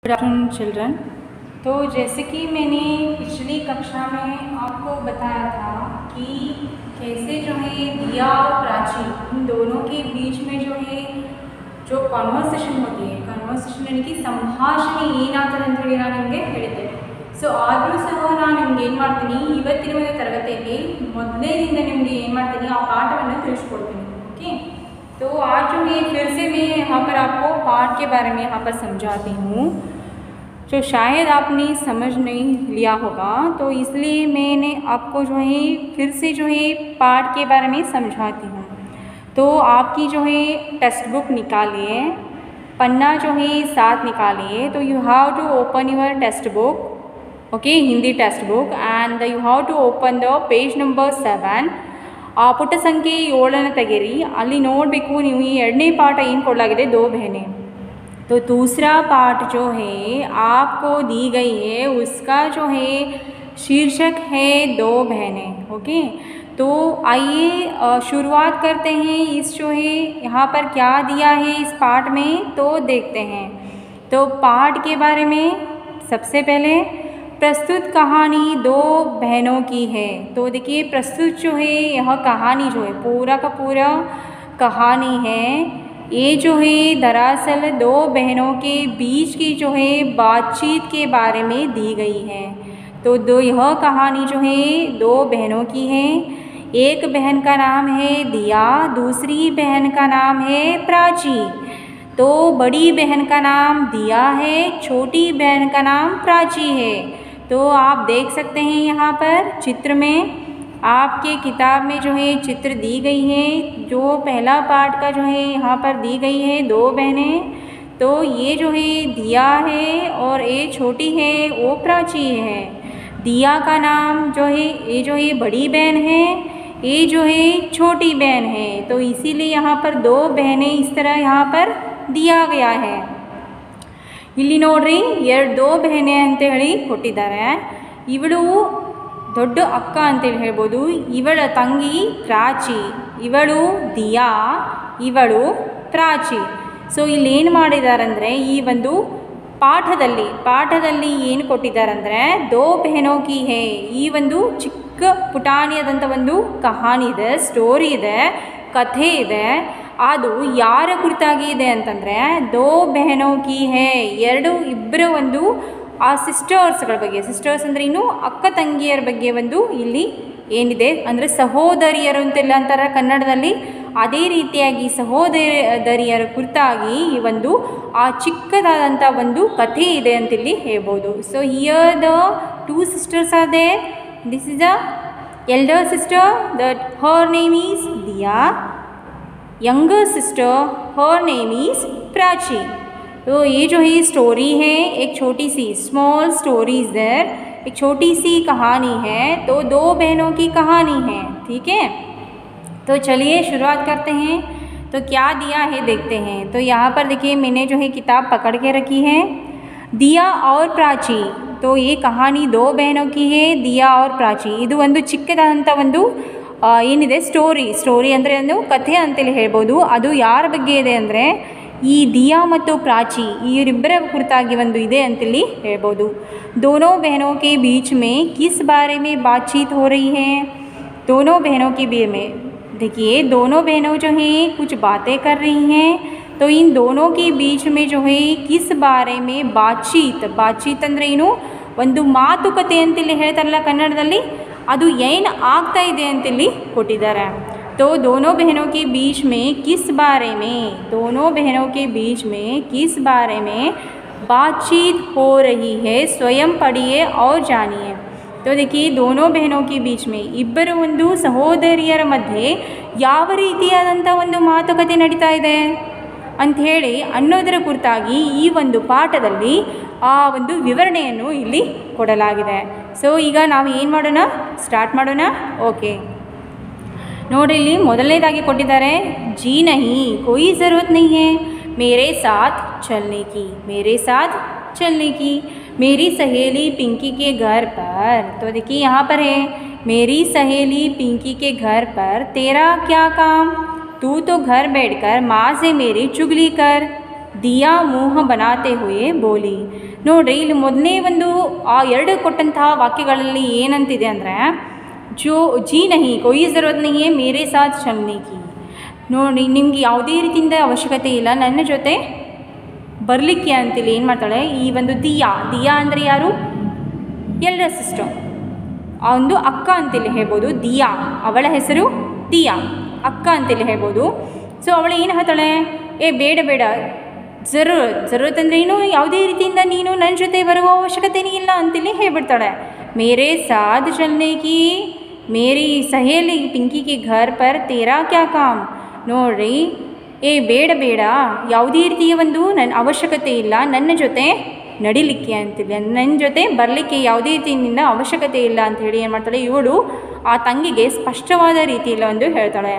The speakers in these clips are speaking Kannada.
Good afternoon children. तो जैसे कि मैंने पिछली कक्षा में आपको बताया था कि कैसे जो है दिया और प्राची इन दोनों के बीच में जो कॉन्वर्सेशन होती है, कॉन्वर्सेशन यानी कि ಸಂಭಾಷಣೆ ಏನಾಗ್ತದೆ ಅಂತ ಹೇಳಿ ನಾನು ನಿಮಗೆ ಹೇಳಿದ್ದೆ. ಸೊ ಆದರೂ ಸಹ ನಾನು ನಿಮ್ಗೆ ಏನು ಮಾಡ್ತೀನಿ, ಇವತ್ತಿನ ಒಂದು ತರಗತಿಯಲ್ಲಿ ಮೊದಲನೇದಿಂದ ನಿಮಗೆ ಏನು ಮಾಡ್ತೀನಿ ಆ ಪಾಠವನ್ನು ತಿಳಿಸ್ಕೊಡ್ತೀನಿ. ओके, तो आज जो है फिर से मैं यहाँ पर आपको पाठ के बारे में यहाँ पर समझाती हूँ जो शायद आपने समझ नहीं लिया होगा, तो इसलिए मैंने आपको जो है फिर से जो है पाठ के बारे में समझाती हूँ. तो आपकी जो है टेक्स्ट बुक निकालिए, पन्ना जो है साथ निकालिए. तो you have to open your text book, okay, Hindi text book, and you have to open the page number 7. ಆ ಪುಟ ಸಂಖ್ಯೆ 7 ತೆಗೆರಿ. ಅಲ್ಲಿ ನೋಡಬೇಕು ನೀವು ಈ ಎರಡನೇ ಪಾಠ ಏನು ಕೊಡಲಾಗಿದೆ, दो बहनें. तो दूसरा पाठ जो है आपको दी गई है उसका जो है शीर्षक है दो बहनें. ओके, तो आइए शुरुआत करते हैं. इस जो है यहाँ पर क्या दिया है इस पाठ में तो देखते हैं. तो पाठ के बारे में सबसे पहले प्रस्तुत कहानी दो बहनों की है. तो देखिए प्रस्तुत जो है यह कहानी जो है पूरा का पूरा कहानी है. ये जो है दरअसल दो बहनों के बीच की जो है बातचीत के बारे में दी गई है. तो यह कहानी जो है दो बहनों की है. एक बहन का नाम है दिया, दूसरी बहन का नाम है प्राची. तो बड़ी बहन का नाम दिया है, छोटी बहन का नाम प्राची है. तो आप देख सकते हैं यहाँ पर चित्र में, आपके किताब में जो है चित्र दी गई है. जो पहला पार्ट का जो है यहाँ पर दी गई है दो बहनें. तो ये जो है दिया है और ये छोटी है वो प्राची है. दिया का नाम जो है ये जो है बड़ी बहन है, ये जो है छोटी बहन है. तो इसीलिए यहाँ पर दो बहनें इस तरह यहाँ पर दिया गया है. ಇಲ್ಲಿ ನೋಡ್ರಿ दो बहने ಅಂತ ಹೇಳಿ ಕೊಟ್ಟಿದ್ದಾರೆ. ಇವಳು ದೊಡ್ಡ ಅಕ್ಕ ಅಂತೇಳಿ ಹೇಳ್ಬೋದು, ಇವಳ ತಂಗಿ ಪ್ರಾಚಿ, ಇವಳು ದಿಯಾ, ಇವಳು ಪ್ರಾಚಿ. ಸೊ ಇಲ್ಲಿ ಏನು ಮಾಡಿದಾರಂದರೆ ಈ ಒಂದು ಪಾಠದಲ್ಲಿ ಏನು ಕೊಟ್ಟಿದ್ದಾರಂದರೆ दो बहनों की है. ಈ ಒಂದು ಚಿಕ್ಕ ಪುಟಾಣಿಯಾದಂಥ ಒಂದು ಕಹಾನಿ ಇದೆ, ಸ್ಟೋರಿ ಇದೆ, ಕಥೆ ಇದೆ. ಅದು ಯಾರ ಕುರಿತಾಗಿ ಇದೆ ಅಂತಂದರೆ दो बहनों की है, ಇಬ್ಬರ ಒಂದು ಆ ಸಿಸ್ಟರ್ಸ್ಗಳ ಬಗ್ಗೆ. ಸಿಸ್ಟರ್ಸ್ ಅಂದರೆ ಇನ್ನು ಅಕ್ಕ ತಂಗಿಯರ ಬಗ್ಗೆ ಒಂದು ಇಲ್ಲಿ ಏನಿದೆ ಅಂದರೆ ಸಹೋದರಿಯರು ಅಂತೆಲ್ಲ ಅಂತಾರೆ ಕನ್ನಡದಲ್ಲಿ. ಅದೇ ರೀತಿಯಾಗಿ ಸಹೋದರಿಯರ ಕುರಿತಾಗಿ ಈ ಒಂದು ಆ ಚಿಕ್ಕದಾದಂಥ ಒಂದು ಕಥೆ ಇದೆ ಅಂತಿಲ್ಲಿ ಹೇಳ್ಬೋದು. So here the two sisters are there. This is the elder sister, that her name is Diya. Younger sister her name is Prachi. तो ये जो है स्टोरी है, एक छोटी सी स्मॉल स्टोरी इज़ देयर, एक छोटी सी कहानी है. तो दो बहनों की कहानी है, ठीक है. तो चलिए शुरुआत करते हैं. तो क्या दिया है देखते हैं. तो यहाँ पर देखिए मैंने जो है किताब पकड़ के रखी है, दिया और प्राची. तो ये कहानी दो बहनों की है, दिया और प्राची. ಇದು ಒಂದು ಚಿಕ್ಕದಾದಂಥ ಒಂದು ಏನಿದೆ ಸ್ಟೋರಿ ಅಂದರೆ ಒಂದು ಕಥೆ ಅಂತೇಳಿ ಹೇಳ್ಬೋದು. ಅದು ಯಾರ ಬಗ್ಗೆ ಇದೆ ಅಂದರೆ ಈ ದಿಯಾ ಮತ್ತು ಪ್ರಾಚಿ ಇವರಿಬ್ಬರ ಕುರಿತಾಗಿ ಒಂದು ಇದೆ ಅಂತೇಳಿ ಹೇಳ್ಬೋದು. दोनों बहनों के बीच में किस बारे में बातचीत हो रही है. दोनों बहनों के बीच में देखिए दोनों बहनों जो हैं कुछ बातें कर रही हैं. तो इन दोनों के बीच में जो है किस बारे में बातचीत ಅಂದರೆ ಏನು, ಒಂದು ಮಾತುಕತೆ ಅಂತೇಳಿ ಹೇಳ್ತಾರಲ್ಲ ಕನ್ನಡದಲ್ಲಿ, ಅದು ಏನು ಆಗ್ತಾ ಇದೆ ಅಂತೇಳಿ ಕೊಟ್ಟಿದ್ದಾರೆ. तो दोनों बहनों के बीच में किस बारे में बातचीत हो रही है, स्वयं पढ़िए और जानिए. तो देखिए दोनों बहनों के बीच में ಇಬ್ಬರು ಒಂದು ಸಹೋದರಿಯರ ಮಧ್ಯೆ ಯಾವ ರೀತಿಯಾದಂಥ ಒಂದು ಮಾತುಕತೆ ನಡೀತಾ ಇದೆ ಅಂಥೇಳಿ ಅನ್ನೋದರ ಕುರಿತಾಗಿ ಈ ಒಂದು ಪಾಠದಲ್ಲಿ ಆ ಒಂದು ವಿವರಣೆಯನ್ನು ಇಲ್ಲಿ ಕೊಡಲಾಗಿದೆ. ಸೊ ಈಗ ನಾವು ಏನು ಮಾಡೋಣ, ಸ್ಟಾರ್ಟ್ ಮಾಡೋಣ. ಓಕೆ, ನೋಡ್ರಿ ಇಲ್ಲಿ ಮೊದಲನೇದಾಗಿ ಕೊಟ್ಟಿದ್ದಾರೆ, जी नहीं कोई ज़रूरत नहीं है मेरे साथ चलने की, मेरी सहेली पिंकी के घर पर. तो देखिए यहाँ पर है मेरी सहेली पिंकी के घर पर तेरा क्या काम, तू तो घर बैठकर माँ से मेरी चुगली कर. ದಿಯಾ ಮೋಹ ಬನಾತೆ ಹುಯೆ ಬೋಲಿ. ನೋಡ್ರಿ ಇಲ್ಲಿ ಮೊದಲನೇ ಒಂದು ಆ ಎರಡು ಕೊಟ್ಟಂತಹ ವಾಕ್ಯಗಳಲ್ಲಿ ಏನಂತಿದೆ ಅಂದರೆ ಜೋ ಜಿ ನಹಿ ಕೊಯ್ ಜರೂರತ್ ನಹಿ ಹೈ ಮೇರೆ ಸಾಥ್ ಚಲ್ನೆ ಕಿ. ನೋಡಿ ನಿಮ್ಗೆ ಯಾವುದೇ ರೀತಿಯಿಂದ ಅವಶ್ಯಕತೆ ಇಲ್ಲ ನನ್ನ ಜೊತೆ ಬರಲಿಕ್ಕೆ ಅಂತೇಳಿ ಏನು ಮಾಡ್ತಾಳೆ ಈ ಒಂದು ದಿಯಾ. ದಿಯಾ ಅಂದರೆ ಯಾರು? ಎಲ್ಲರ ಸಿಸ್ಟರ್, ಆ ಒಂದು ಅಕ್ಕ ಅಂತೇಳಿ ಹೇಳ್ಬೋದು. ದಿಯಾ ಅವಳ ಹೆಸರು ದಿಯಾ, ಅಕ್ಕ ಅಂತೇಳಿ ಹೇಳ್ಬೋದು. ಸೊ ಅವಳು ಏನು ಹೇಳ್ತಾಳೆ, ಏ ಬೇಡ ಬೇಡ, ಜರೂರತ್ ಅಂದರೆ ಏನು, ಯಾವುದೇ ರೀತಿಯಿಂದ ನೀನು ನನ್ನ ಜೊತೆ ಬರುವ ಅವಶ್ಯಕತೆನೇ ಇಲ್ಲ ಅಂತೇಳಿ ಹೇಳ್ಬಿಡ್ತಾಳೆ. ಮೇರೆ ಸಾಥ್ ಚಲ್ನೆ ಕಿ ಮೇರಿ ಸಹೇಲಿ ಪಿಂಕಿ ಕೆ ಘರ್ ಪರ್ ತೇರಾ ಕ್ಯಾ ಕಾಮ್. ನೋಡ್ರಿ, ಏ ಬೇಡ ಬೇಡ, ಯಾವುದೇ ರೀತಿಯ ಒಂದು ನನ್ನ ಅವಶ್ಯಕತೆ ಇಲ್ಲ ನನ್ನ ಜೊತೆ ನಡಿಲಿಕ್ಕೆ ಅಂತಿಲ್ಲ, ನನ್ನ ಜೊತೆ ಬರಲಿಕ್ಕೆ ಯಾವುದೇ ರೀತಿಯಿಂದ ಅವಶ್ಯಕತೆ ಇಲ್ಲ ಅಂಥೇಳಿ ಏನು ಮಾಡ್ತಾಳೆ ಇವಳು ಆ ತಂಗಿಗೆ ಸ್ಪಷ್ಟವಾದ ರೀತಿಯಲ್ಲಿ ಒಂದು ಹೇಳ್ತಾಳೆ.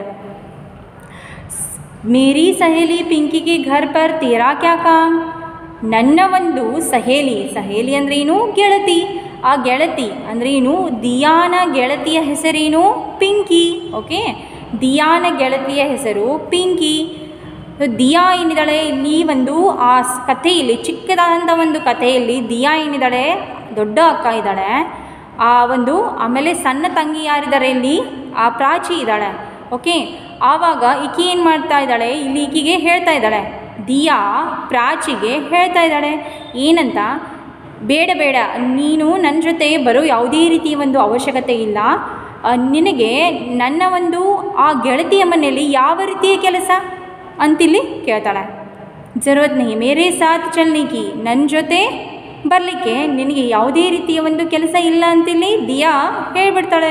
ಮೇರಿ ಸಹೇಲಿ ಪಿಂಕಿ ಕೆ ಘರ್ ಪರ್ ತೇರಾ ಕ್ಯಾ ಕಾಮ್. ನನ್ನ ಒಂದು ಸಹೇಲಿ, ಸಹೇಲಿ ಅಂದರೆ ಏನು, ಗೆಳತಿ. ಆ ಗೆಳತಿ ಅಂದರೆ ಏನು, ದಿಯಾನ ಗೆಳತಿಯ ಹೆಸರೇನು, ಪಿಂಕಿ. ಓಕೆ, ದಿಯಾನ ಗೆಳತಿಯ ಹೆಸರು ಪಿಂಕಿ. ದಿಯಾ ಏನಿದ್ದಾಳೆ ಇಲ್ಲಿ ಒಂದು ಆ ಕಥೆಯಲ್ಲಿ, ಚಿಕ್ಕದಾದಂಥ ಒಂದು ಕಥೆಯಲ್ಲಿ ದಿಯಾ ಏನಿದ್ದಾಳೆ ದೊಡ್ಡ ಅಕ್ಕ ಇದ್ದಾಳೆ. ಆ ಒಂದು ಆಮೇಲೆ ಸಣ್ಣ ತಂಗಿ ಯಾರಿದ್ದಾರೆ ಇಲ್ಲಿ, ಆ ಪ್ರಾಚಿ ಇದ್ದಾಳೆ. ಓಕೆ, ಆವಾಗ ಈಕೆ ಏನು ಮಾಡ್ತಾ ಇದ್ದಾಳೆ ಇಲ್ಲಿ, ಈಕೆಗೆ ಹೇಳ್ತಾ ಇದ್ದಾಳೆ, ದಿಯಾ ಪ್ರಾಚಿಗೆ ಹೇಳ್ತಾ ಇದ್ದಾಳೆ ಏನಂತ, ಬೇಡ ಬೇಡ, ನೀನು ನನ್ನ ಜೊತೆ ಬರೋ ಯಾವುದೇ ರೀತಿಯ ಒಂದು ಅವಶ್ಯಕತೆ ಇಲ್ಲ. ನಿನಗೆ ನನ್ನ ಒಂದು ಆ ಗೆಳತಿಯ ಮನೆಯಲ್ಲಿ ಯಾವ ರೀತಿಯ ಕೆಲಸ ಅಂತಿಲ್ಲಿ ಕೇಳ್ತಾಳೆ. ಜರೂರತ್ ನಹಿ ಮೇರೆ ಸಾಥ್ ಚಲ್ನೆ ಕಿ, ನನ್ನ ಜೊತೆ ಬರಲಿಕ್ಕೆ ನಿನಗೆ ಯಾವುದೇ ರೀತಿಯ ಒಂದು ಕೆಲಸ ಇಲ್ಲ ಅಂತಿಲ್ಲಿ ದಿಯಾ ಹೇಳ್ಬಿಡ್ತಾಳೆ.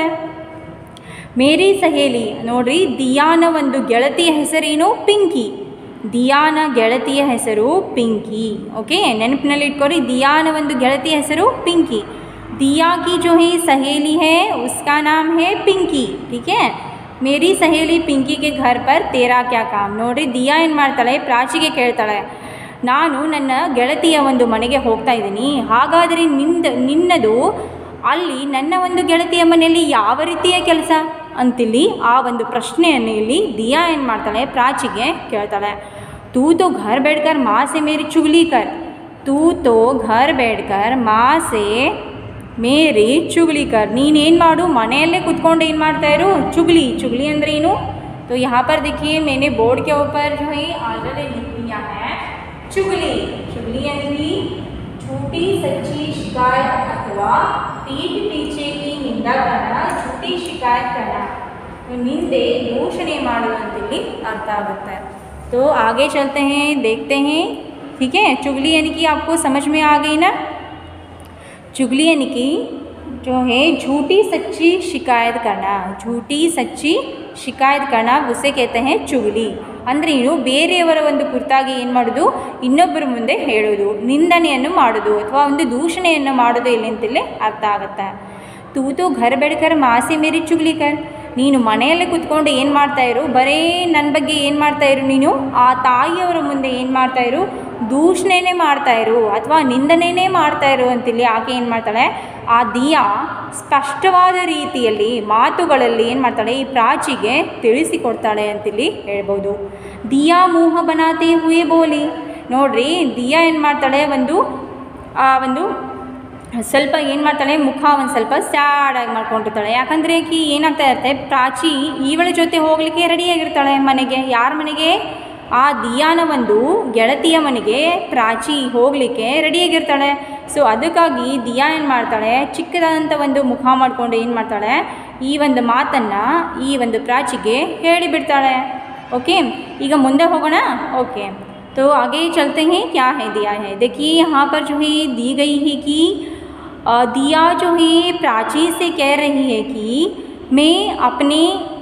ಮೇರಿ ಸಹೇಲಿ, ನೋಡ್ರಿ ದಿಯಾನ ಒಂದು ಗೆಳತಿಯ ಹೆಸರೇನು, ಪಿಂಕಿ. ದಿಯಾನ ಗೆಳತಿಯ ಹೆಸರು ಪಿಂಕಿ. ಓಕೆ, ನೆನಪಿನಲ್ಲಿ ಇಟ್ಕೊರಿ, ದಿಯಾನ ಒಂದು ಗೆಳತಿಯ ಹೆಸರು ಪಿಂಕಿ. ದಿಯಾ ಕಿ ಜೋ ಹೈ ಸಹೇಲಿ ಹೈ ಉಸ್ಕಾ ನಾಮ್ ಹೈ ಪಿಂಕಿ. ठीक है, ಮೇರಿ ಸಹೇಲಿ ಪಿಂಕಿ ಕೆ ಘರ್ ಪರ್ ತೇರಾ ಕ್ಯಾ ಕಾಮ್. ನೋಡ್ರಿ, ದಿಯಾ ಏನು ಮಾಡ್ತಾಳೆ, ಪ್ರಾಚಿಗೆ ಕೇಳ್ತಾಳೆ, ನಾನು ನನ್ನ ಗೆಳತಿಯ ಒಂದು ಮನೆಗೆ ಹೋಗ್ತಾ ಇದ್ದೀನಿ, ಹಾಗಾದರೆ ನಿನ್ನದು ಅಲ್ಲಿ ನನ್ನ ಒಂದು ಗೆಳತಿಯ ಮನೆಯಲ್ಲಿ ಯಾವ ರೀತಿಯ ಕೆಲಸ ಅಂತಿಲ್ಲಿ ಆ ಒಂದು ಪ್ರಶ್ನೆಯನ್ನು ಇಲ್ಲಿ ದಿಯಾ ಏನು ಮಾಡ್ತಾಳೆ, ಪ್ರಾಚಿಗೆ ಕೇಳ್ತಾಳೆ. ತೂ ತೋ ಘರ್ ಬೇಡ್ಕರ್ ಮಾ ಸೆ ಮೇರಿ ಚುಗ್ಲಿ ಕರ್. ತೂ ತೋ ಘರ್ ಬೇಡ್ಕರ್ ಮಾ ಸೆ ಮೇರಿ ಚುಗ್ಲಿ ಕರ್. ನೀನೇನು ಮಾಡು, ಮನೆಯಲ್ಲೇ ಕುತ್ಕೊಂಡು ಏನು ಮಾಡ್ತಾ ಇರು, ಚುಗ್ಲಿ. ಚುಗ್ಲಿ ಅಂದರೆ ಏನು, तो यहाँ पर देखिए मैंने बोर्ड के ऊपर जो है ऑलरेडी लिख दिया है चुगली. चुगली यानी झूठी सच्ची शिकायत अथवा पीठ पीछे की निंदा करना, झूठी शिकायत करना, निंदे दूषणे ಮಾಡುವಂತಲ್ಲಿ अर्थ आगता है. तो आगे चलते हैं, देखते हैं. ठीक है, चुगली यानी कि आपको समझ में आ गई ना. चुगली यानी कि जो है झूठी सच्ची शिकायत करना, झूठी सच्ची ಶಿಕಾಯತ್ ಕರ್ಣ ಉಸೆ कहते हैं ಚುಗ್ಲಿ. ಅಂದರೆ ಏನು, ಬೇರೆಯವರ ಒಂದು ಕುರಿತಾಗಿ ಏನು ಮಾಡೋದು, ಇನ್ನೊಬ್ಬರ ಮುಂದೆ ಹೇಳೋದು, ನಿಂದನೆಯನ್ನು ಮಾಡೋದು ಅಥವಾ ಒಂದು ದೂಷಣೆಯನ್ನು ಮಾಡೋದು ಇಲ್ಲಿ ಅಂತಲೇ ಅರ್ಥ ಆಗುತ್ತೆ. ತೂ ತೋ ಘರ್ ಬೇಡ್ಕರ್ ಮಾಸಿ ಮೇರಿ ಚುಗ್ಲಿ ಕರ್. ನೀನು ಮನೆಯಲ್ಲೇ ಕೂತ್ಕೊಂಡು ಏನು ಮಾಡ್ತಾಯಿರು, ಬರೀ ನನ್ನ ಬಗ್ಗೆ ಏನು ಮಾಡ್ತಾಯಿರು, ನೀನು ಆ ತಾಯಿಯವರ ಮುಂದೆ ಏನು ಮಾಡ್ತಾಯಿರು, ದೂಷಣೆನೇ ಮಾಡ್ತಾಯಿರು ಅಥವಾ ನಿಂದನೆಯೇ ಮಾಡ್ತಾಯಿರು ಅಂತೇಳಿ ಆಕೆ ಏನು ಮಾಡ್ತಾಳೆ, ಆ ದಿಯಾ ಸ್ಪಷ್ಟವಾದ ರೀತಿಯಲ್ಲಿ ಮಾತುಗಳಲ್ಲಿ ಏನು ಮಾಡ್ತಾಳೆ, ಈ ಪ್ರಾಚಿಗೆ ತಿಳಿಸಿಕೊಡ್ತಾಳೆ ಅಂತೇಳಿ ಹೇಳ್ಬೋದು. ದಿಯಾ ಮೋಹ ಬನಾತೆ ಹುಯೆ ಬೋಲಿ. ನೋಡ್ರಿ, ದಿಯಾ ಏನು ಮಾಡ್ತಾಳೆ, ಒಂದು ಸ್ವಲ್ಪ ಏನು ಮಾಡ್ತಾಳೆ, ಮುಖ ಒಂದು ಸ್ವಲ್ಪ ಸ್ಯಾಡಾಗಿ ಮಾಡ್ಕೊಂಡಿರ್ತಾಳೆ. ಯಾಕಂದರೆ ಆಕಿ ಏನಾಗ್ತಾ ಇರುತ್ತೆ, ಪ್ರಾಚಿ ಇವಳ ಜೊತೆ ಹೋಗಲಿಕ್ಕೆ ರೆಡಿಯಾಗಿರ್ತಾಳೆ ಮನೆಗೆ. ಯಾರ ಮನೆಗೆ, ಆ ದಿಯಾನ ಒಂದು ಗೆಳತಿಯ ಮನೆಗೆ ಪ್ರಾಚಿ ಹೋಗಲಿಕ್ಕೆ ರೆಡಿಯಾಗಿರ್ತಾಳೆ. ಸೊ ಅದಕ್ಕಾಗಿ ದಿಯಾ ಏನು ಮಾಡ್ತಾಳೆ, ಚಿಕ್ಕದಾದಂಥ ಒಂದು ಮುಖ ಮಾಡಿಕೊಂಡು ಏನು ಮಾಡ್ತಾಳೆ, ಈ ಒಂದು ಮಾತನ್ನು ಈ ಒಂದು ಪ್ರಾಚಿಗೆ ಹೇಳಿಬಿಡ್ತಾಳೆ. ओके, ಈಗ ಮುಂದೆ ಹೋಗೋಣ. ओके, तो आगे चलते हैं. क्या है दिया है, देखिए यहाँ पर जो है दी गई है कि दिया जो है प्राची से कह रही है कि मैं अपनी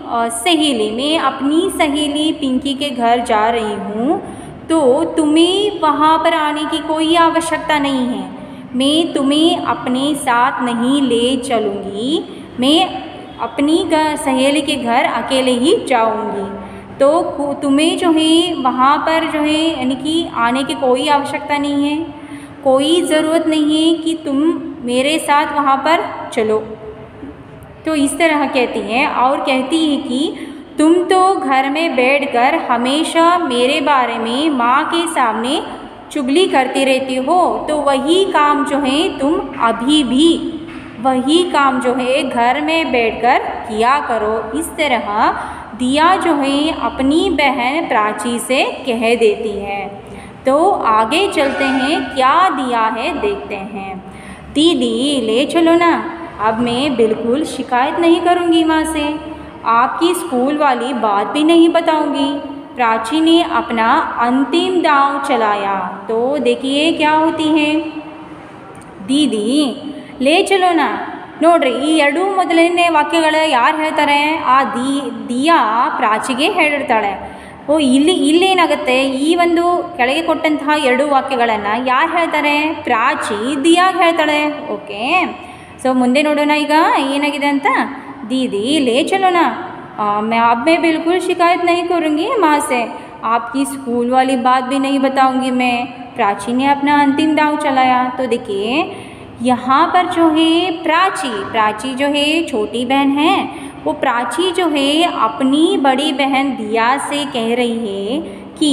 सहेली पिंकी के घर जा रही हूँ, तो तुम्हें वहाँ पर आने की कोई आवश्यकता नहीं है. मैं तुम्हें अपने साथ नहीं ले चलूँगी, मैं अपनी सहेली के घर अकेले ही जाऊँगी. तो तुम्हें जो है वहाँ पर जो है यानी कि आने की कोई आवश्यकता नहीं है, कोई ज़रूरत नहीं है कि तुम मेरे साथ वहाँ पर चलो. तो इस तरह कहती है और कहती है कि तुम तो घर में बैठकर हमेशा मेरे बारे में माँ के सामने चुगली करती रहती हो, तो वही काम जो है तुम अभी भी वही काम जो है घर में बैठकर किया करो। इस तरह दिया जो है अपनी बहन प्राची से कह देती है। तो आगे चलते हैं, क्या दिया है देखते हैं। दीदी ले चलो ना, अब मैं बिल्कुल शिकायत नहीं करूँगी माँ से, आपकी स्कूल वाली बात भी नहीं बताऊँगी। प्राची ने अपना अंतिम दांव चलाया। तो देखिए क्या होती है, दीदी ಲೇ ಚಲೋನ ನೋಡ್ರಿ, ಈ ಎರಡು ಮೊದಲನೇ ವಾಕ್ಯಗಳು ಯಾರು ಹೇಳ್ತಾರೆ? ಆ ದಿಯಾ ಪ್ರಾಚಿಗೆ ಹೇಳಿರ್ತಾಳೆ. ಇಲ್ಲೇನಾಗುತ್ತೆ, ಈ ಒಂದು ಕೆಳಗೆ ಕೊಟ್ಟಂತಹ ಎರಡು ವಾಕ್ಯಗಳನ್ನು ಯಾರು ಹೇಳ್ತಾರೆ? ಪ್ರಾಚಿ ದಿಯಾಗೆ ಹೇಳ್ತಾಳೆ. ಓಕೆ, ಸೊ ಮುಂದೆ ನೋಡೋಣ ಈಗ ಏನಾಗಿದೆ ಅಂತ. दीदी ले चलो ना, अब मैं बिल्कुल शिकायत नहीं करूँगी माँ से, आपकी स्कूल वाली बात भी नहीं बताऊँगी मैं। प्राची ने अपना अंतिम दांव चलाया। तो देखिए यहाँ पर जो है प्राची जो है छोटी बहन है, वो प्राची जो है अपनी बड़ी बहन दिया से कह रही है कि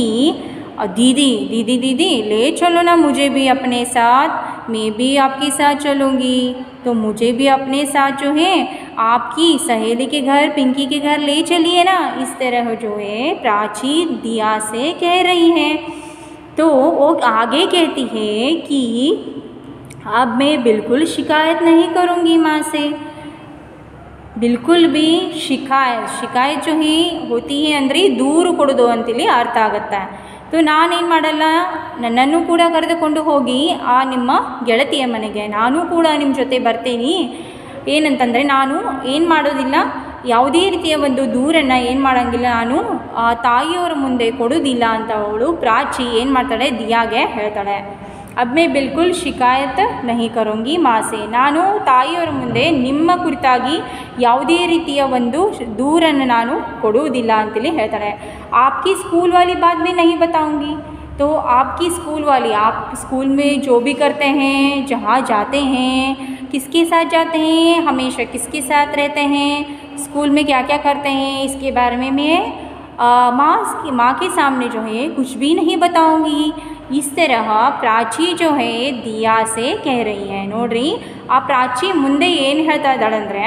दीदी ले चलो ना मुझे भी अपने साथ, मैं भी आपके साथ चलूँगी, तो मुझे भी अपने साथ जो है आपकी सहेली के घर, पिंकी के घर ले चलिए ना। इस तरह जो है प्राची दिया से कह रही है। तो वो आगे कहती है कि अब मैं बिल्कुल शिकायत नहीं करूँगी माँ से, बिल्कुल भी शिकायत जो है होती है ಅಂದರೆ ದೂರು ಕೊಡೋದು ಅಂತೇಳಿ ಅರ್ಥ ಆಗುತ್ತೆ. तो ನಾನೇನು ಮಾಡಲ್ಲ, ನನ್ನನ್ನು ಕೂಡ ಕರೆದುಕೊಂಡು ಹೋಗಿ ಆ ನಿಮ್ಮ ಗೆಳತಿಯ ಮನೆಗೆ ನಾನು ಕೂಡ ನಿಮ್ಮ ಜೊತೆ ಬರ್ತೀನಿ. ಏನಂತಂದರೆ ನಾನು ಏನು ಮಾಡೋದಿಲ್ಲ, ಯಾವುದೇ ರೀತಿಯ ಒಂದು ದೂರನ್ನು ಏನು ಮಾಡೋಂಗಿಲ್ಲ, ನಾನು ತಾಯಿಯವರ ಮುಂದೆ ಕೊಡೋದಿಲ್ಲ ಅಂತ ಅವಳು ಪ್ರಾಚಿ ಏನು ಮಾಡ್ತಾಳೆ, ದಿಯಾಗೆ ಹೇಳ್ತಾಳೆ. अब मैं बिल्कुल शिकायत नहीं करूँगी माँ से, ನಾನು ತಾಯಿಯವರ ಮುಂದೆ ನಿಮ್ಮ ಕುರಿತಾಗಿ ಯಾವುದೇ ರೀತಿಯ ಒಂದು ದೂರನ್ನು ನಾನು ಕೊಡುವುದಿಲ್ಲ ಅಂತೇಳಿ ಹೇಳ್ತಾಳೆ. आपकी स्कूल वाली बात भी नहीं बताऊँगी, तो आपकी स्कूल वाली, आप स्कूल में जो भी करते हैं, जहाँ जाते हैं, किसके साथ जाते हैं, हमेशा किसके साथ रहते हैं, स्कूल में क्या क्या करते हैं, इसके बारे में मैं माँ के सामने जो है कुछ भी नहीं बताऊँगी. इस तरह प्राची जो है दिया से कह रही है. ನೋಡ್ರಿ, ಆ ಪ್ರಾಚಿ ಮುಂದೆ ಏನು ಹೇಳ್ತಾ ಇದ್ದಾಳೆ ಅಂದರೆ,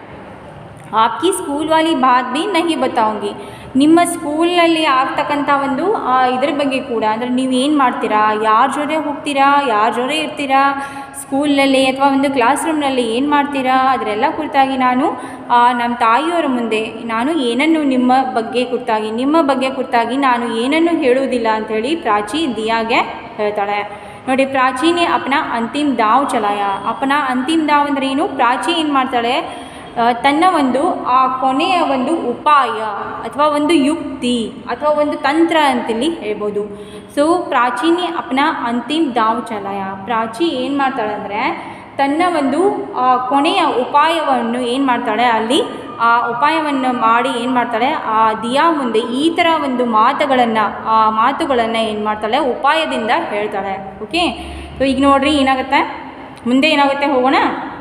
आपकी स्कूल वाली बात भी नहीं बताऊँगी, ನಿಮ್ಮ ಸ್ಕೂಲ್ನಲ್ಲಿ ಆಗ್ತಕ್ಕಂಥ ಒಂದು ಇದ್ರ ಬಗ್ಗೆ ಕೂಡ, ಅಂದರೆ ನೀವು ಏನು ಮಾಡ್ತೀರಾ, ಯಾರ ಜೊತೆ ಹೋಗ್ತೀರಾ, ಯಾರ ಜೊತೆ ಇರ್ತೀರಾ ಸ್ಕೂಲ್ನಲ್ಲಿ ಅಥವಾ ಒಂದು ಕ್ಲಾಸ್ ರೂಮ್ನಲ್ಲಿ ಏನು ಮಾಡ್ತೀರಾ, ಅದರೆಲ್ಲ ಕುರಿತಾಗಿ ನಾನು ನಮ್ಮ ತಾಯಿಯವರ ಮುಂದೆ ನಾನು ಏನನ್ನು ನಿಮ್ಮ ಬಗ್ಗೆ ಕುರಿತಾಗಿ ನಾನು ಏನನ್ನು ಹೇಳುವುದಿಲ್ಲ ಅಂಥೇಳಿ ಪ್ರಾಚಿ ದಿಯಾಗೆ ಹೇಳ್ತಾಳೆ. ನೋಡಿ, ಪ್ರಾಚೀನೇ ಅಪ್ನಾ ಅಂತಿಮ್ ದಾವ್ ಚಲಾಯ. ಅಪ್ನಾ ಅಂತಿಮ್ ದಾವ್ ಅಂದರೆ ಏನು? ಪ್ರಾಚಿ ಏನು ಮಾಡ್ತಾಳೆ, ತನ್ನ ಒಂದು ಆ ಕೊನೆಯ ಒಂದು ಉಪಾಯ ಅಥವಾ ಒಂದು ಯುಕ್ತಿ ಅಥವಾ ಒಂದು ತಂತ್ರ ಅಂತೇಳಿ ಹೇಳ್ಬೋದು. ಸೊ ಪ್ರಾಚೀನೇ ಅಪ್ನಾ ಅಂತಿಮ್ ದಾವ್ ಚಲಾಯ. ಪ್ರಾಚಿ ಏನು ಮಾಡ್ತಾಳೆ ಅಂದರೆ ತನ್ನ ಒಂದು ಕೊನೆಯ ಉಪಾಯವನ್ನು ಏನು ಮಾಡ್ತಾಳೆ, ಅಲ್ಲಿ ಆ ಉಪಾಯವನ್ನು ಮಾಡಿ ಏನು ಮಾಡ್ತಾಳೆ, ಆ ದಿಯಾ ಮುಂದೆ ಈ ಥರ ಒಂದು ಮಾತುಗಳನ್ನು ಏನು ಮಾಡ್ತಾಳೆ, ಉಪಾಯದಿಂದ ಹೇಳ್ತಾಳೆ. ಓಕೆ, ಸೊ ಈಗ ನೋಡ್ರಿ ಏನಾಗುತ್ತೆ, ಮುಂದೆ ಏನಾಗುತ್ತೆ ಹೋಗೋಣ.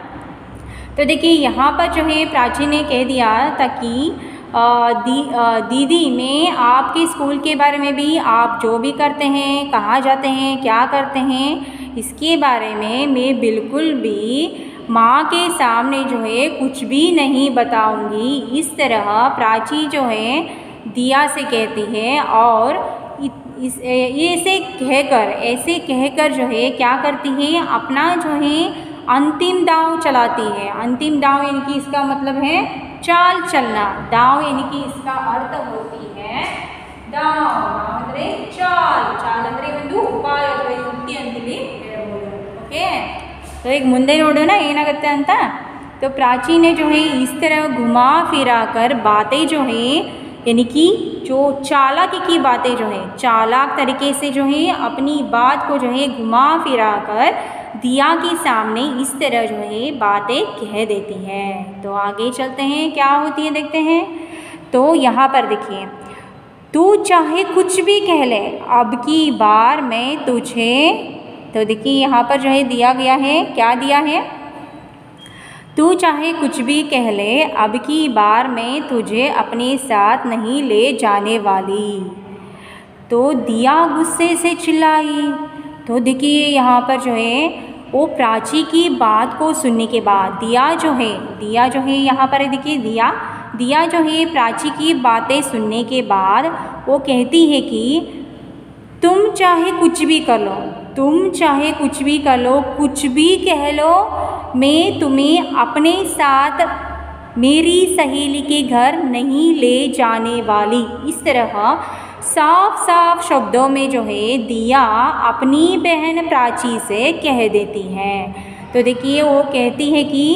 तो देखिए यहाँ पर जो है प्राची ने कह दिया था कि दीदी मैं आपके स्कूल के बारे में भी, आप जो भी करते हैं, कहाँ जाते हैं, क्या करते हैं, इसके बारे में मैं बिल्कुल भी माँ के सामने जो है कुछ भी नहीं बताऊँगी. इस तरह प्राची जो है दिया से कहती है और ऐसे कहकर जो है क्या करती है, अपना जो है अंतिम दांव चलाती है. अंतिम दांव यानी कि इसका मतलब है चाल चलना. दांव यानी कि इसका अर्थ होती है दांव ಅಂದರೆ ಚಾಲ್ ಅಂದರೆ ಒಂದು ಉಪಾಯ ಅಥವಾ ಯುಕ್ತಿ ಅಂತೇಳಿ ಹೇಳ್ಬೋದು. ಓಕೆ, तो ಈಗ ಮುಂದೆ ನೋಡೋಣ ಏನಾಗುತ್ತೆ ಅಂತ. तो प्राची ने जो है इस तरह घुमा फिरा कर बातें जो है, यानी कि जो चालाकी की बातें जो है, चालाक तरीके से जो है अपनी बात को जो है घुमा फिरा कर दिया के सामने इस तरह जो है बातें कह देती है. तो आगे चलते हैं, क्या होती है देखते हैं. तो यहाँ पर देखिए, तू चाहे कुछ भी कह ले, अब की बार मैं तुझे. तो देखिए यहाँ पर जो है दिया गया है, क्या दिया है, तू चाहे कुछ भी कह ले, अब की बार मैं तुझे अपने साथ नहीं ले जाने वाली। तो दिया गुस्से से चिल्लाई। तो देखिए यहाँ पर जो है वो प्राची की बात को सुनने के बाद दिया जो है यहाँ पर देखिए दिया जो है प्राची की बातें सुनने के बाद वो कहती है कि तुम चाहे कुछ भी कर लो, कुछ भी कह लो, मैं तुम्हें अपने साथ मेरी सहेली के घर नहीं ले जाने वाली। इस तरह साफ साफ शब्दों में जो है दिया अपनी बहन प्राची से कह देती है। तो देखिए वो कहती है कि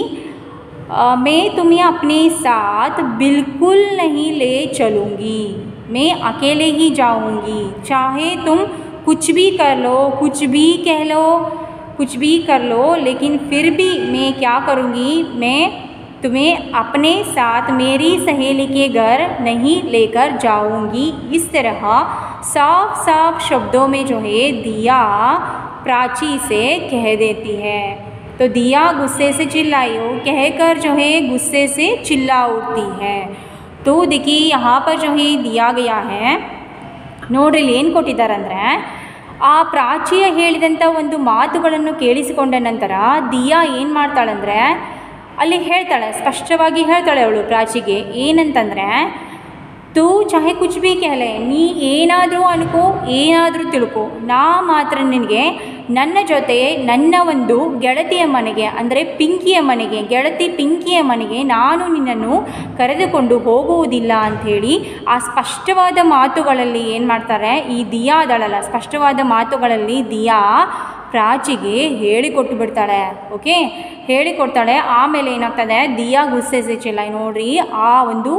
मैं तुम्हें अपने साथ बिल्कुल नहीं ले चलूँगी, मैं अकेले ही जाऊँगी, चाहे तुम कुछ भी कर लो, कुछ भी कह लो, कुछ भी कर लो, लेकिन फिर भी मैं क्या करूँगी, मैं तुम्हें अपने साथ मेरी सहेली के घर नहीं लेकर जाऊँगी। इस तरह साफ साफ शब्दों में जो है दिया प्राची से कह देती है। तो दिया गुस्से से चिल्लाई, वो कहकर जो है गुस्से से चिल्ला उठती है। तो देखिए यहाँ पर जो है दिया गया है, ನೋಡ್ರಿ ಇಲ್ಲಿ ಏನು ಕೊಟ್ಟಿದ್ದಾರೆ ಅಂದರೆ ಆ ಪ್ರಾಚಿಯ ಹೇಳಿದಂಥ ಒಂದು ಮಾತುಗಳನ್ನು ಕೇಳಿಸಿಕೊಂಡ ನಂತರ ದಿಯಾ ಏನು ಮಾಡ್ತಾಳಂದರೆ ಅಲ್ಲಿ ಹೇಳ್ತಾಳೆ, ಸ್ಪಷ್ಟವಾಗಿ ಹೇಳ್ತಾಳೆ ಅವಳು ಪ್ರಾಚಿಗೆ ಏನಂತಂದರೆ तू चाहे कुछ भी कह ले, ನೀ ಏನಾದರೂ ಅನ್ಕೋ, ಏನಾದರೂ ತಿಳ್ಕೊ, ನಾ ಮಾತ್ರ ನಿನಗೆ ನನ್ನ ಜೊತೆ ನನ್ನ ಒಂದು ಗೆಳತಿಯ ಮನೆಗೆ ಅಂದರೆ ಪಿಂಕಿಯ ಮನೆಗೆ, ಗೆಳತಿ ಪಿಂಕಿಯ ಮನೆಗೆ ನಾನು ನಿನ್ನನ್ನು ಕರೆದುಕೊಂಡು ಹೋಗುವುದಿಲ್ಲ ಅಂಥೇಳಿ ಆ ಸ್ಪಷ್ಟವಾದ ಮಾತುಗಳಲ್ಲಿ ಏನು ಮಾಡ್ತಾರೆ, ಈ ದಿಯಾ ಅದಳಲ್ಲ, ಸ್ಪಷ್ಟವಾದ ಮಾತುಗಳಲ್ಲಿ ದಿಯಾ ಪ್ರಾಚಿಗೆ ಹೇಳಿಕೊಟ್ಟು ಬಿಡ್ತಾಳೆ. ಓಕೆ, ಹೇಳಿಕೊಡ್ತಾಳೆ. ಆಮೇಲೆ ಏನಾಗ್ತದೆ, ದಿಯಾ ಗುಸ್ಸೆ ಸೆ ಚಿಲ್ಲಾಯಿ. ನೋಡ್ರಿ ಆ ಒಂದು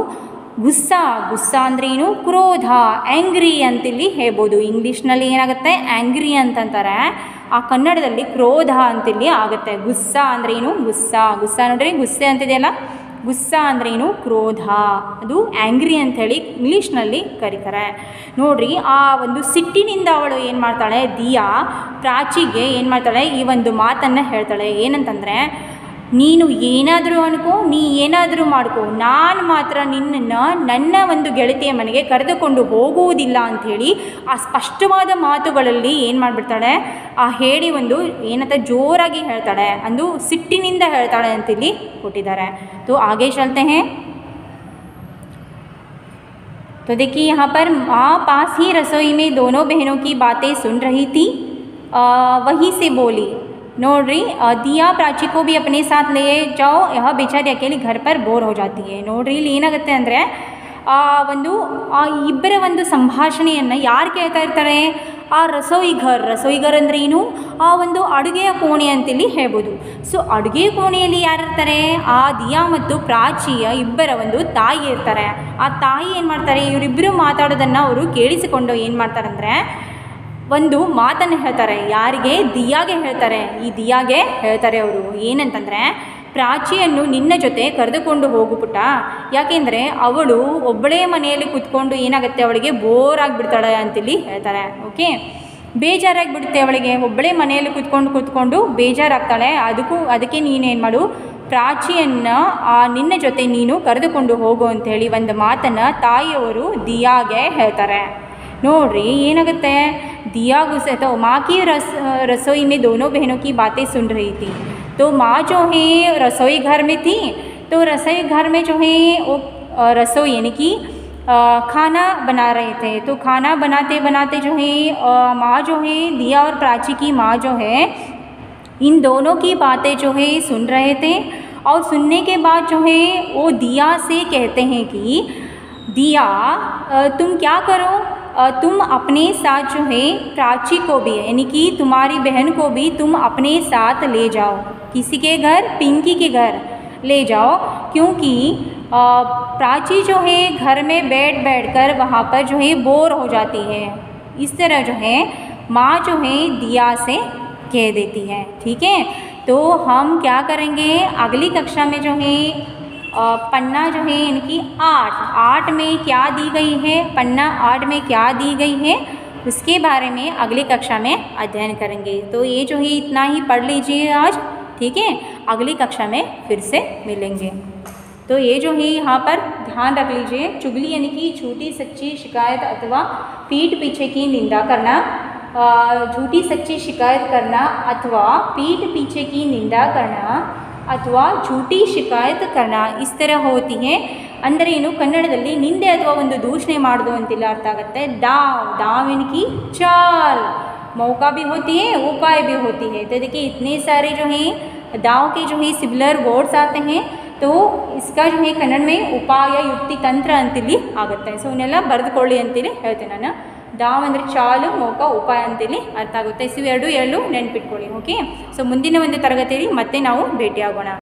ಗುಸ್ಸಾ ಅಂದ್ರೇನು, ಕ್ರೋಧ, ಆ್ಯಂಗ್ರಿ ಅಂತಿಲ್ಲಿ ಹೇಳ್ಬೋದು. ಇಂಗ್ಲೀಷ್ನಲ್ಲಿ ಏನಾಗುತ್ತೆ ಆ್ಯಂಗ್ರಿ ಅಂತಂತಾರೆ, ಆ ಕನ್ನಡದಲ್ಲಿ ಕ್ರೋಧ ಅಂತಿಲ್ಲಿ ಆಗುತ್ತೆ. ಗುಸ್ಸಾ ಅಂದ್ರೇನು, ಗುಸ್ಸಾ ನೋಡ್ರಿ ಗುಸ್ಸೆ ಅಂತಿದೆಯಲ್ಲ, ಗುಸ್ಸಾ ಅಂದ್ರೇನು ಕ್ರೋಧ, ಅದು ಆ್ಯಂಗ್ರಿ ಅಂಥೇಳಿ ಇಂಗ್ಲೀಷ್ನಲ್ಲಿ ಕರೀತಾರೆ. ನೋಡ್ರಿ ಆ ಒಂದು ಸಿಟ್ಟಿನಿಂದ ಅವಳು ಏನು ಮಾಡ್ತಾಳೆ, ದಿಯಾ ಪ್ರಾಚಿಗೆ ಏನು ಮಾಡ್ತಾಳೆ, ಈ ಒಂದು ಮಾತನ್ನು ಹೇಳ್ತಾಳೆ. ಏನಂತಂದರೆ ನೀನು ಏನಾದರೂ ಅನ್ಕೋ, ನೀ ಏನಾದರೂ ಮಾಡ್ಕೋ, ನಾನು ಮಾತ್ರ ನಿನ್ನನ್ನು ನನ್ನ ಒಂದು ಗೆಳತಿಯ ಮನೆಗೆ ಕರೆದುಕೊಂಡು ಹೋಗುವುದಿಲ್ಲ ಅಂಥೇಳಿ ಆ ಸ್ಪಷ್ಟವಾದ ಮಾತುಗಳಲ್ಲಿ ಏನು ಮಾಡಿಬಿಡ್ತಾಳೆ, ಆ ಹೇಳಿ ಒಂದು ಏನಂತ ಜೋರಾಗಿ ಹೇಳ್ತಾಳೆ, ಅಂದು ಸಿಟ್ಟಿನಿಂದ ಹೇಳ್ತಾಳೆ ಅಂತಿಲ್ಲಿ ಕೊಟ್ಟಿದ್ದಾರೆ. तो आगे चलते हैं. तो देखिए यहाँ पर माँ पास ही रसोई में दोनों बहनों की बातें सुन रही थी. वहीं से बोली, नोड्री दिया प्राची को भी अपने साथ ले जाओ, यह बेचारी अकेली घर पर बोर हो जाती है. ನೋಡ್ರಿ ಇಲ್ಲಿ ಏನಾಗುತ್ತೆ ಅಂದರೆ ಒಂದು ಇಬ್ಬರ ಒಂದು ಸಂಭಾಷಣೆಯನ್ನು ಯಾರು ಕೇಳ್ತಾ ಇರ್ತಾರೆ, ಆ ರಸೋಯಿಘರ್ ಅಂದರೆ ಏನು, ಆ ಒಂದು ಅಡುಗೆಯ ಕೋಣೆ ಅಂತೇಳಿ ಹೇಳ್ಬೋದು. ಸೊ ಅಡುಗೆ ಕೋಣೆಯಲ್ಲಿ ಯಾರಿರ್ತಾರೆ, ಆ ದಿಯಾ ಮತ್ತು ಪ್ರಾಚಿಯ ಇಬ್ಬರ ಒಂದು ತಾಯಿ ಇರ್ತಾರೆ. ಆ ತಾಯಿ ಏನು ಮಾಡ್ತಾರೆ, ಇವರಿಬ್ಬರು ಮಾತಾಡೋದನ್ನು ಅವರು ಕೇಳಿಸಿಕೊಂಡು ಏನು ಮಾಡ್ತಾರಂದರೆ ಒಂದು ಮಾತನ್ನು ಹೇಳ್ತಾರೆ. ಯಾರಿಗೆ, ದಿಯಾಗೆ ಹೇಳ್ತಾರೆ. ಈ ದಿಯಾಗೆ ಹೇಳ್ತಾರೆ ಅವರು ಏನಂತಂದರೆ, ಪ್ರಾಚಿಯನ್ನು ನಿನ್ನ ಜೊತೆ ಕರೆದುಕೊಂಡು ಹೋಗು ಪುಟ್ಟ, ಯಾಕೆಂದರೆ ಅವಳು ಒಬ್ಬಳೇ ಮನೆಯಲ್ಲಿ ಕೂತ್ಕೊಂಡು ಏನಾಗುತ್ತೆ, ಅವಳಿಗೆ ಬೋರ್ ಆಗಿಬಿಡ್ತಾಳೆ ಅಂತೇಳಿ ಹೇಳ್ತಾರೆ. ಓಕೆ, ಬೇಜಾರಾಗಿಬಿಡುತ್ತೆ ಅವಳಿಗೆ, ಒಬ್ಬಳೇ ಮನೆಯಲ್ಲಿ ಕೂತ್ಕೊಂಡು ಬೇಜಾರಾಗ್ತಾಳೆ. ಅದಕ್ಕೆ ನೀನೇನು ಮಾಡು, ಪ್ರಾಚಿಯನ್ನು ನಿನ್ನ ಜೊತೆ ನೀನು ಕರೆದುಕೊಂಡು ಹೋಗು ಅಂಥೇಳಿ ಒಂದು ಮಾತನ್ನು ತಾಯಿಯವರು ದಿಯಾಗೆ ಹೇಳ್ತಾರೆ. ನೋಡ್ರಿ ಏನಾಗುತ್ತೆ, दिया गुस्से तो माँ की रसोई में दोनों बहनों की बातें सुन रही थी. तो माँ जो है रसोई घर में थी, तो रसोई घर में जो है वो रसोई यानी कि खाना बना रहे थे. तो खाना बनाते बनाते जो है माँ जो है दिया और प्राची की माँ जो है इन दोनों की बातें जो है सुन रहे थे. और सुनने के बाद जो है वो दिया से कहते हैं कि दिया तुम क्या करो, तुम अपने साथ जो है प्राची को भी यानी कि तुम्हारी बहन को भी तुम अपने साथ ले जाओ, किसी के घर, पिंकी के घर ले जाओ, क्योंकि प्राची जो है घर में बैठ कर वहाँ पर जो है बोर हो जाती है. इस तरह जो है माँ जो है दिया से कह देती है. ठीक है, तो हम क्या करेंगे, अगली कक्षा में जो है पन्ना जो है इनकी 8 में क्या दी गई है, पन्ना 8 में क्या दी गई है, उसके बारे में अगली कक्षा में अध्ययन करेंगे. तो ये जो है इतना ही पढ़ लीजिए आज. ठीक है, अगली कक्षा में फिर से मिलेंगे। तो ये जो है यहाँ पर ध्यान रख लीजिए, चुगली यानी कि झूठी सच्ची शिकायत अथवा पीठ पीछे की निंदा करना, झूठी सच्ची शिकायत करना अथवा पीठ पीछे की निंदा करना ಅಥವಾ झूठी ಶಿಕಾಯತ್ करना इस तरह होती है। ಅಂದರೆ ಏನು, ಕನ್ನಡದಲ್ಲಿ ನಿಂದೆ ಅಥವಾ ಒಂದು ದೂಷಣೆ ಮಾಡೋದು ಅಂತೆಲ್ಲ ಅರ್ಥ ಆಗುತ್ತೆ। दाव यानी कि चाल, मौका भी होती है, उपाय भी होती है। तो देखिए इतने सारे जो हैं दाव के जो है सिमिलर वर्ड्स आते हैं, तो इसका जो है कन्नड़ में उपाय युक्ति तंत्र ಅಂತೇಳಿ ಆಗುತ್ತೆ। ಸೊ ಇವನ್ನೆಲ್ಲ ಬರೆದುಕೊಳ್ಳಿ ಅಂತೇಳಿ ಹೇಳ್ತೇನೆ ನಾನು। दाव ಅಂದರೆ ಚಾಲು, ಮೌಕ, ಉಪಾಯ ಅಂತೇಳಿ ಅರ್ಥ ಆಗುತ್ತೆ। ಸೊ ಎರಡು ನೆನಪಿಟ್ಕೊಳ್ಳಿ, ಓಕೆ। ಸೊ ಮುಂದಿನ ಒಂದು ತರಗತಿಯಲ್ಲಿ ಮತ್ತೆ ನಾವು ಭೇಟಿಯಾಗೋಣ।